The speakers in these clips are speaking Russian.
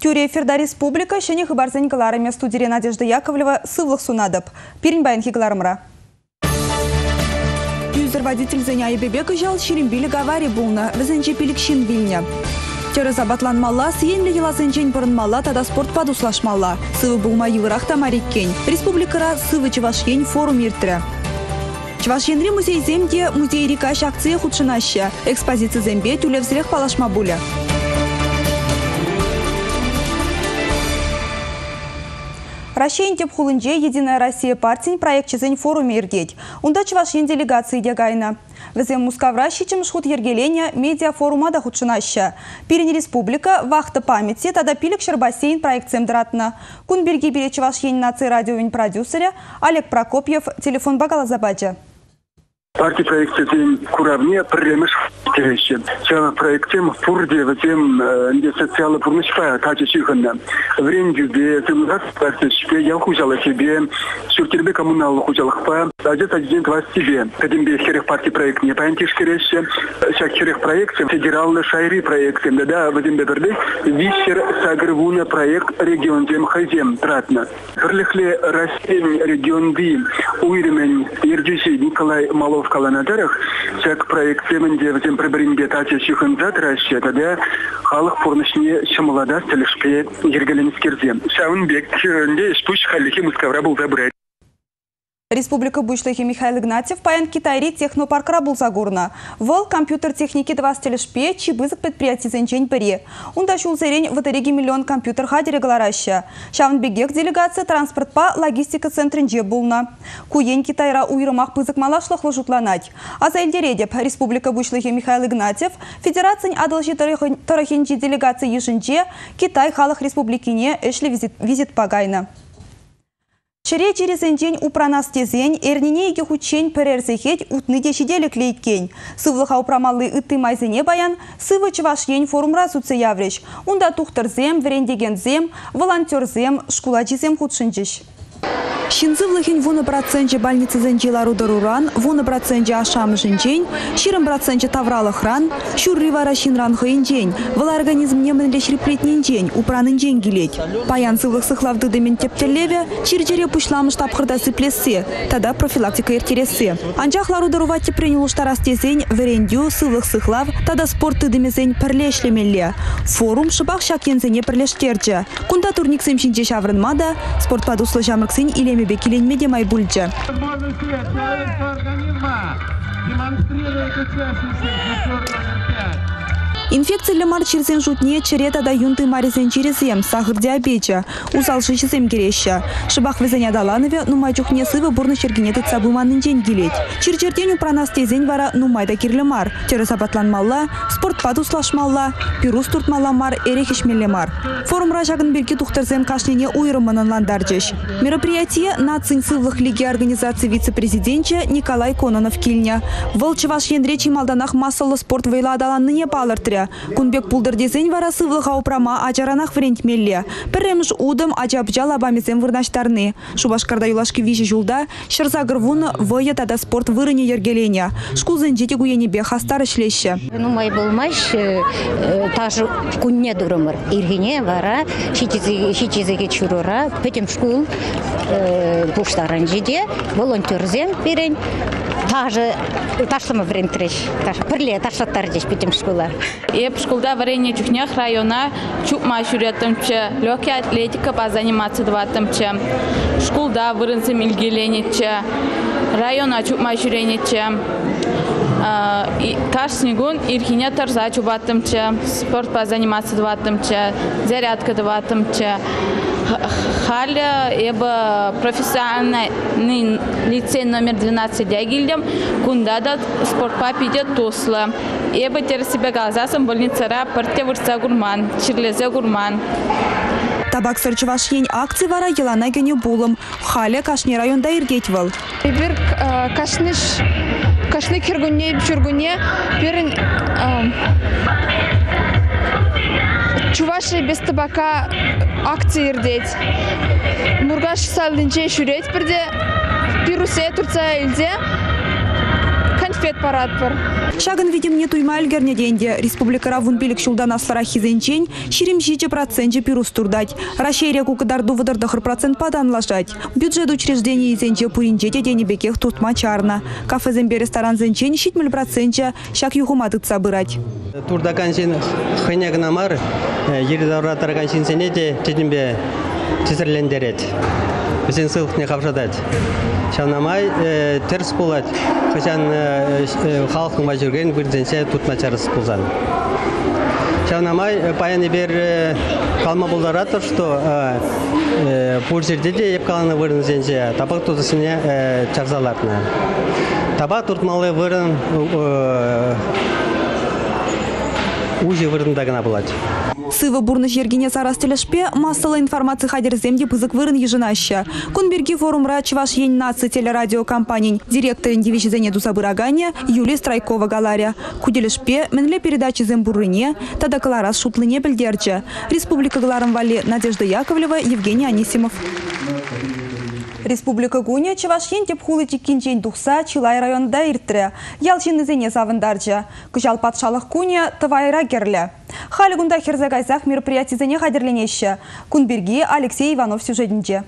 Тюре Ферда Республика, шене хабарзен галарами студии Надежда Яковлева, сывлых сунадып. Пирин баян хигалармра. Юзер водитель заняя бебека жал шерембили гавари булна, везенче пилик шин вильня. Терез абатланмалла, сиенлі еласенчен бұрынмалла, тада спорт падуслашмалла. Сывы булма юрахта мариккен. Республикара сывы Чувашьен форум иртірі. Чувашьенри музей земде музей рекаш акция худшинаща. Экспозиция зембе тюлевзрех палашма буля. Рашейн теп хулынже Единая Россия партиян проект чезен форуме иргеть. Унда Чувашьен делегации дегайна. Везем Мускавра щичем шхут ергеления медиа форума да худшинаща. Пирень республика вахта памяти тада пилик шербасейн проект земдратна. Кунберги бере Чувашьен нации радиовин продюсеря Олег Прокопьев, телефон багала забаджа. Партия проекте куравне премеш терещи. Чава проектем фурде ватем где социально пурнышпа качечиханна. Вренью бе темнат партия я хужала себе шуртирбе коммунал хужалахпа. Адет один класс себе. Кадим бе херех партии проект не пантиш керещи. Шак херех проект федеральный шайри проект. Да вадим беберде вишер сагрвуна проект регион тем хайзем тратна. Хрлехле Россия регион би уйремен Ердюши Николай Малов в Каланадарах, как проект семенде в тем прибринге тача чиханзат расчет, тогда халах порношне шамалада стелешпе ергеленскерзе. Шаунбек нде шпуш халихи Мускавра был забрать. Республика Бушлахи Михаил Игнатьев паян Китайри технопаркра был загорна. Вол компьютер техники 2 стелешпе чибызык предприятий зенчень пыри. Унда шулзерень в Атариге миллион компьютер хадери галараща. Шавнбегек делегация транспорт по логистика центринже булна. Куень Китайра уйрымах пызык малашлах ложукланать. А за Эльдередеп Республика Бушлахи Михаил Игнатьев Федерация адалжи тарахинчи делегации ежинче Китай халах республикине эшли визит пагайна. Чере через день упранастезень, эрнине еге хучень перерзехеть утныде шиделек лейткень. Сывлыха упрамалы ыты майзене баян, сывы Чувашьен форум разуце яврещ. Унда тухтарзем, верендегензем, волонтерзем, шкуладжизем худшинчиш. Шинзывлыхин вуны проценте больницы зенчилару даруран, вуны проценте ашам жинчень, ширым проценте тавралыхран, шурривара шинран хыинчень, вала организм немен лешриплетнен день, упранын день гилеть. Паян сывлых сыхлавды дымен тептелеве, чирчере пушламыш тапхырдасы плесе, тада профилактика иртересе. Анчахлару даруватте принял штарастезень, верендю, сывлых сыхлав, тада спорты дымезень перлешлемелле. Форум шыбах шакензене перлештерче. Кунда турник сэмшинче шаврынмада, спорт падуслы жамрыксень или бекеленмеде майбульча. Инфекция лемар черзен жутне черета да юнты маризен черезем, сахар диабеча, усалши чезем кереща. Шыбах везеня даланове, нумай чухне сывы бурны чергенеты цабуманын день гилеть. Чирчертеню пронастезень вара нумай да кирлемар. Терес абатланмалла, спорт падуслашмалла, пирус туртмалламар, эрехишмеллемар. Форум ражагын берки тухтарзен кашлене уйрыманын ландарджеш. Мероприятие нацинь сывлых лиги организации вице-президенча Николай Кононов кильня. Вол Чувашьен речи малданах массалы спорт вейла даланныне палыртыря. Кунбек пулдырдезень вара сывлыха упрама ачаранах врентмелле. Перемш удым ачабджа лабамезем вырнаштарны. Шубашкарда юлашки вижи жулда, шырзагыр вуны выя тада спорт вырыне ергеленя. Шкулзен дети гуенебе хастары шлеще. Ну, май был маш, тажы кунне дурымыр. Иргене вара, шичизеге чурура, петем шкул буштаран жиде, волонтерзем перен. Тажы ташлама врентреш, пырле ташлаттар деш петем школа. Еп школда варенье чухнях района чупма шуретымче, легкая атлетика позаниматься дватымче. Школда вырынсым илгеленече, района чупма шуренече. Таш снегун ирхине тарза чубатымче, спорт позаниматься дватымче, зарядка дватымче. Халя эба профессиональный лицей номер 12 дягильдем, кундада спорт папидет тусла. Эба тер себя газасом больницара парте вырса гурман, чирлезе гурман. Табак Чувашьен акции вара елана гене булым. Халя кашни районда иргетьвал. Бир кашны киргуне чургуне берин Чувашия без табака акции ирдеть. Нургаш салдинче шурет бірде, Пирусе Турция илде. велосипед парадпыр. Шагын видимне туйма өлгерне денде. Республикара вунбилик шулдан аслара хизенчен, ширим 7% пирус турдать. Рашерия кукадарду выдардахыр процент паданлашать. Бюджет учреждений изенче пуринчете денебекех туртма чарна. Кафезембе ресторан зенчен 7% шак юхуматык собырать. Турдакансин хынягнамар, еридавратаркансин сенете чедимбе чесерлендерет. Бізден сылық не қапшадады. Шанамай терс болады. Қашан халықтың ма жүрген бірденсе тұтма чарыс болзан. Шанамай паяны бер қалма болдаратыр, что бұл жерде де еп қаланы вырынзенсе табақ тұтысыне чарзаларына. Табақ тұтмалы вырын уже вырындагына болады. Сывы бурны жергене сарастелешпе массалы информация хадерземде пызык вырын ежинаща. Кунберги форумра Чуваш ень нации телерадиокомпаний. Директор индивизизене Дусабырагане Юлия Страйкова галаря. Куделешпе менле передачи зембурыне, тада каларас шутлыне бельдерча. Республика Галарам Вали Надежда Яковлева, Евгений Анисимов. Республика Гуня Чувашьен тепхулы тикинчен тухса Чилай районда иртре. Ялчин изене савындарча. Кыжал патшалық Гуня тывайра герле. Халі гунда херзагайсах мероприятий зене хадерленеща. Кунберги Алексей Иванов сюжетінче.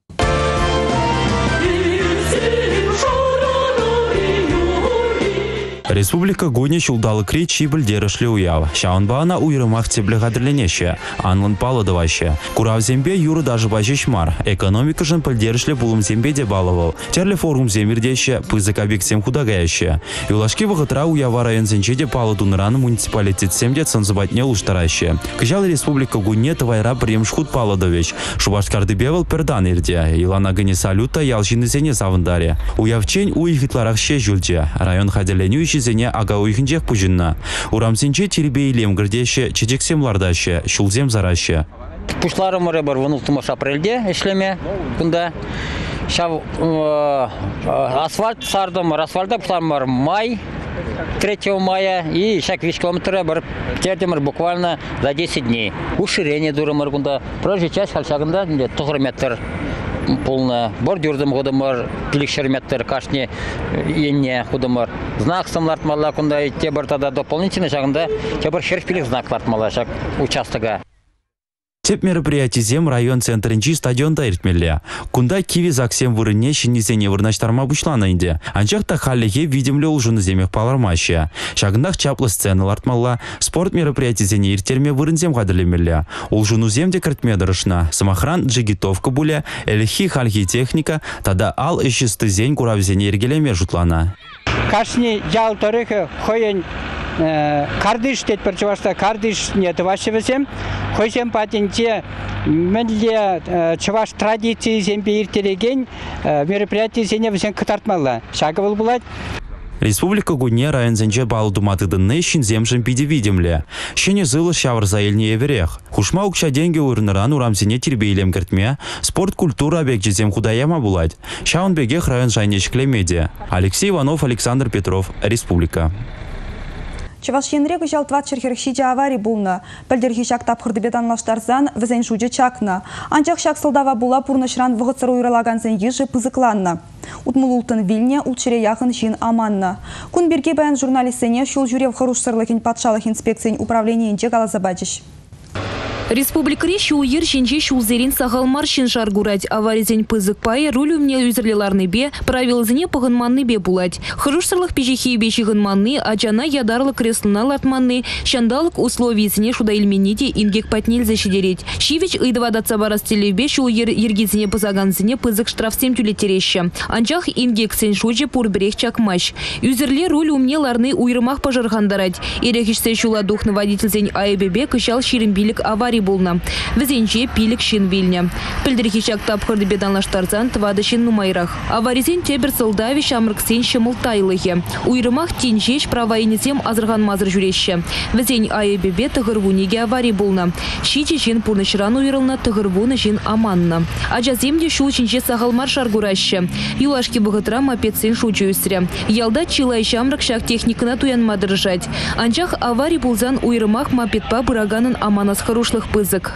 Республика Гуня шулдалы кричи більдері уяв. Шаунбаана уйрымах тебле хадерленеше. Анлын паладываще. Курав зембе юры даже бачешмар. Экономика жын більдері булым зембе де балывал. Терле форум земирдеше, пызык объектсем худагаяще. Юлашки вағытра уява район зенчеде паладуныраны муниципалитет семде цензыбатне луштараще. Кыжал Республика Гуне тывайра премшхуд паладович. Шубашкарды бевал пердан ирде. Илана гыне салюта ялшины зене савындаре. Уявчень уйхитларахще жүлде. Район хадерленюющий зене ага уйхинчех пужинна. Урамсенче теребейлем гырдеше, чечексем лардаше, шулзем зараще. Пушларым ребар вынуктымаш апрельде эшлеме кунда. Шав асфальт сардым, асфальта пушларым май, 3 мая и шак 5 километра бар тердемер буквально за 10 дней. Уширение дурымыр кунда. Проезжая часть халшагында 9 метр. Полная бордюрдым ходымыр, пиликшерметтер кашне енне ходымыр. Знак самлартмалла кунда те бар тада дополнительный шагында те бар шерфилик знак лартмалла шаг участога. Теп мероприятий зем район центринчи стадионда иртмелле. Кунда киви заксем вырыне шиннизене вырнаштарма бушлана инде. Анчакта халлеге видимле улжуны земех палармаще. Шагындах чаплы сцены лартмалла, спорт мероприятий зене иртерме вырынзем кадрлемелле. Улжуну земде картме дырышна. Самохран джигитовка буле, эльхи хальхи техника, тада ал эшисты зень куравзене иргелеме жутлана. Кашни ял тарихы хоен кардиш тет перчевашта кардиш нет ваше весем хойсем патенте менле чуваш традиции зембе иртелеген мероприятие зене весен катартмалла шагывыл булать. Республика Гуне район зенче балдуматыдынны шинземшін пиде видимле. Шене зылы шавр заэльне эверех. Хушма укша деньги урыныран урамзене тербейлем кертме, спорт культура объекте зем худаяма булать. Шаун бегех район жайнечкле медиа. Алексей Иванов, Александр Петров, Республика. Чувашьенрегі жалтват черхерхшиде аварий булна. Пілдерхи шак тапқырды беданлаштарзан візен жуде чакна. Анчақ шак сылдава була пурнышран вғыцыру үйралаганзен ежі пызыкланна. Утмулултын вильне улчыре яхын жин аманна. Кунберге баян журналистене шул жюрев харушсырлыхин патшалық инспекциян управлениенче галазабадыш. Республика Рещи уйыр шинче шулзерин сахалмар шиншар гурать. Аваризень пызык пае рулю мне юзерлиларны бе, правил зене пағынманны бе булать. Хырушсырлық пежехи беші гынманны, ачана ядарлы креслына латманны, шандалық условий зене шуда ильмените ингек патнель защедереть. Шивич ыдвадатса барастеле бе шулйыр ергизене пызаган зене пызык штрафсем тюлетереща. Анчах ингек сен шуджи пурберех чакмаш. Юзерле руль умне ларны уйрымах пожархандарать. Ирехишсе шула духны водитель зень АЭББ кышал ширинбилик аварий булна. Везенче пилик шин вильня. Пельдерхичак тапхырды беданлаштарзан твады шин нумайрах. Аваризен тебер солдави шамрыксен шымылтайлыхе. Уйрымах тинчеш правайнезем азырган мазыр жүрещі. Везень АЭББ тығырвунеге аварий булна. Шичи шин пурнышран уйрылна тығырвуны шин аманна. Ажаземде шу чинче сағалмар шаргуращы. Юлашки бұғытра мапетсен шучу үсре. Ялда чилай шамрык шак техникына туян мадыржать. Анчах аварий булзан уйрымах мапетпа бұраганын аманас харушлых пызык.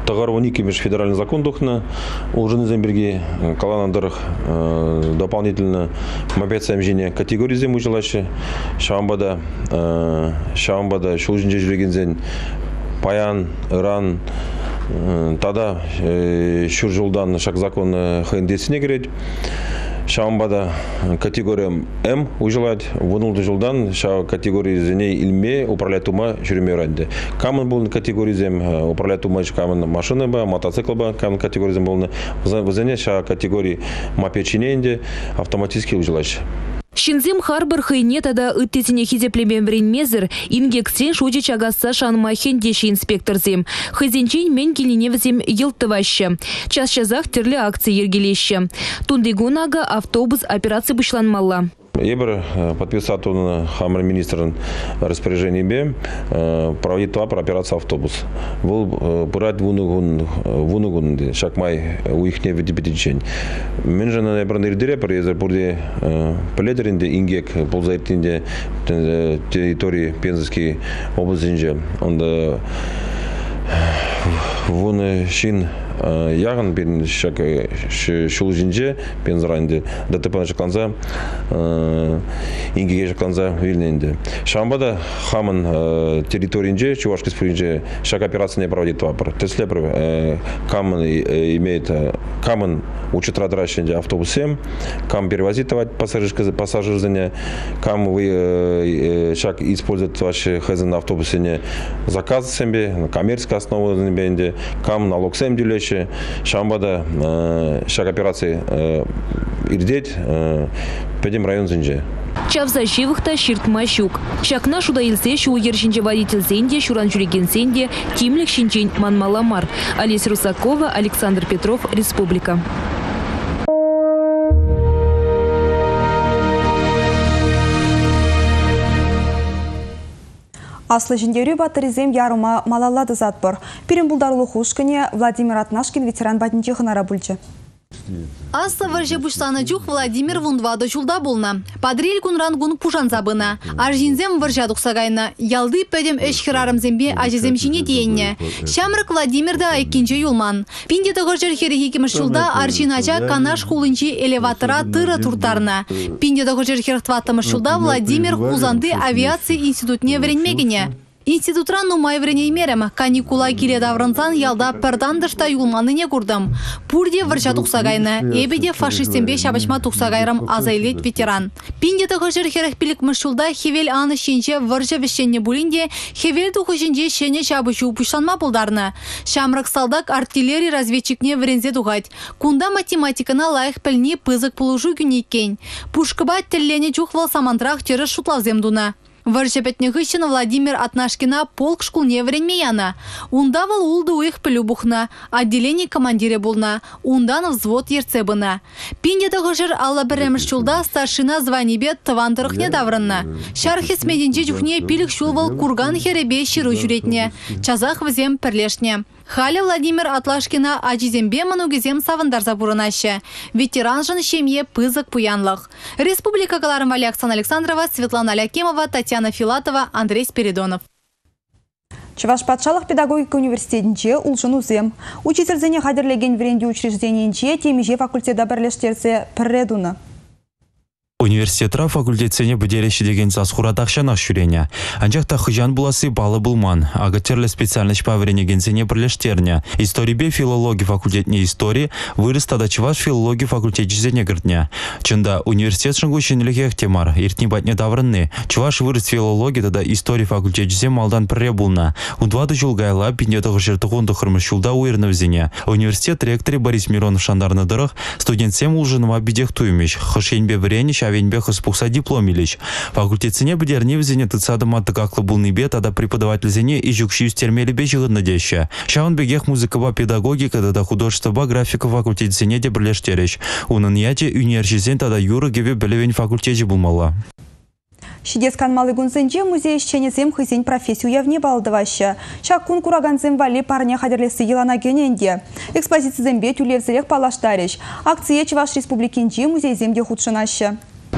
Тагарвоники меж федеральный закон духна, улжины земберги, каланадырых дополнительно мобиация мжине категории зему жилаще, шамбада шулжинже жүрегензен паян, иран, тада шур жылдан шак закон хендесіне кереді. Шамбада категория М ужелать, вынул жылдан ша категории зене илме управлять ума жүрме ранде. Камын был категории зем управлять ума камын машина ба, мотоцикл ба, камын категории зем был в зене ша категории мапечиненде автоматически ужелать. Шинзем харбар хайне тада ыттесіне хизеплемен вренмезір, ингексен шуди чагасса шанмахен деші инспекторзем. Хызенчен мен келіневзем елтывашы. Час-чазақ тірлі акция ергелеші. Тундегонага автобус операция бұшланмалла. Ебір подписать на хамр министрын распоряжение бе проводить про операцию автобус. Был брать вунугун шакмай у их не видетень. Мен же на небранный директор из бурде полетеринде ингек ползайтинде территории Пензенской области. Он вуны шин яғын бен шак шул жинже пензранде ДТП шакланса ингеге шакланса вильненде. Шамбада хамын территориинже Чувашский спринже шак операция не проводит вапор. Теслепр камын имеет камын учит радращенде автобусем, кам перевозит пассажирзене, кам вы шак использует ваши хазен автобусе заказ себе коммерческая основа бенде, кам налог сем делещ. Шамбада шаг операции ирдеть пойдем район зинже. Чавза живыхта ширтма щук. Шакна шуда илсе шу ержинже водитель зенде, шуран жүреген зенде, тимлик шинчень манмаламар. Олеся Русакова, Александр Петров, Республика. Аслы жіндері батырызем ярыма малалады затпыр. Перембулдарлы хушкіне Владимир Атнашкин ветеран бәдінче хынара бүлчі. Асла варже буштаны жух Владимир вундвады жулда болна. Падрель кунрангун пужан забына. Аржинзем варжадук сагайна. Ялды пәдем эшхирарым зембе ажизем жине дейінне. Шамрык Владимирда айкинче юлман. Пинде тұғыржыр херехекіміш жулда аржинача канаш хулынчи элеватора тыры туртарна. Пинде тұғыржыр херехтватымыш жулда Владимир Хузанды авиация институтне вренмегіне. Институтран нумай вренеймерем, каникула киле даврынсан ялда пердандышта юлманы не курдым. Пурде варжа тухсагайны, эбеде фашистембе шабашма тухсагайрым азайлет ветеран. Пинде тұғыжыр херехпилік мүшілда хевел аны шенче варжа вешенне булинде, хевел тухыжынде шене шабышу пуштанма пулдарны. Шамрак салдак артиллерий разведчикне врензе тугать. Кунда математикана лайық пілне пызык пулужу күнейкен. Пушкыба тіллене чухвал самантрах тері шутлавзем дуна. Варжепетнехыщина Владимир Атнашкина полк шкулне вренмеяна. Ундавал улды уих пылюбухна, отделение командире булна, ундан взвод ерцебына. Пинде тағыжыр алла біреміш чулда старшина званибет тавандырық не даврынна. Шархес меденче жүхне пилік шулвал курган херебе ширу жүретне. Чазах візем пірлешне. Халя Владимир Атлашкина ажизембе манугезем савандар забуранаще. Ветеран жын шемье пызык пуянлық. Республика Галарым Александра Александрова, Светлана Алякемова, Татьяна Филатова, Андрей Спиридонов. Чуваш патшалық педагогика университетінче улшын узем. Учительзене хадерлеген вренде учреждениенче темеже факультета бірлештерсе пірредуны. Университетра факультетсене бідереші деген сасхурадақшанақ шүрене. Анжақта хыжан буласы балы булман. Агатерлі специальность павренегенсене бірлештерне. Историбе филология факультетне истории вырыс тада Чуваш филология факультетчизене гіртне. Чында университет шыңгушенілігі темар. Иртні батне даврынны. Чуваш вырыс филология тада история факультетчизе малдан пірре булна. Ундвады жылгайла пиндетіғы жертығынды хырмышулда уйрнывзене. Университет ректоры Борис Миронов шандарны дырық студентсем улжыныма бидех туймеш. Хышенбе вренеш авенбех испухса диплом илич. Факультетсене бідерне візене тыцадыма тыгаклы булны бет, ада преподавательзене и жүкши үстермелі бе жығынны деші. Шаун бегех музыкаба педагогика тада художества графика факультетсене де бірлештереш. Унын яте университет тада юры геве білевен факультеті булмала. Шидескан малы гунзенже музей ищенезем хызень профессию явне балдываще. Шаккун кураганзем вали парня хадерлесі елана гененде. Экспозицизембе тюлевзелех палаштареш. Акция Чуваш республикинче музейземде худшынаще.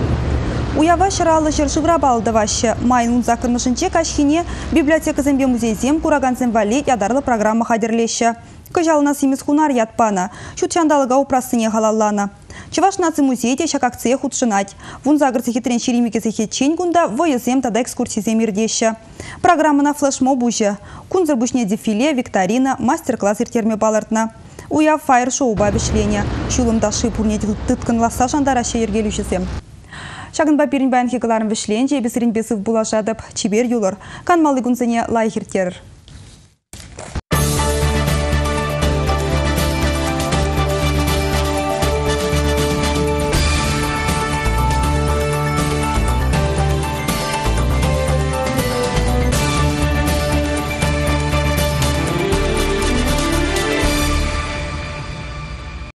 Уява шыралы жыршывра балдываще. Майнун закырнышынче кашхине библиотека зембе музейзем кураганзем вали ядарлы программа хадерлеші. Кажалына симес хунар ятпана. Шутчандалыга упрасыне халаллана. Чуваш наци музейде шак акция худшинать. Вун загрцы хитрен шеремикезе хетчень гунда воезем тада экскурсизем ирдеща. Программа на флешмоб уже. Кунзер бушне дефиле, викторина, мастер-класс иртерме балартна. Уя фаер-шоу бабишленя. Шулымда шипурнет тыткан ласа шандараща ергелющесем. Шагын бапирин баян хекаларын вишленче, бесірін бесів булашадып, чибер юлар. Канмалы гунзене лайхиртер.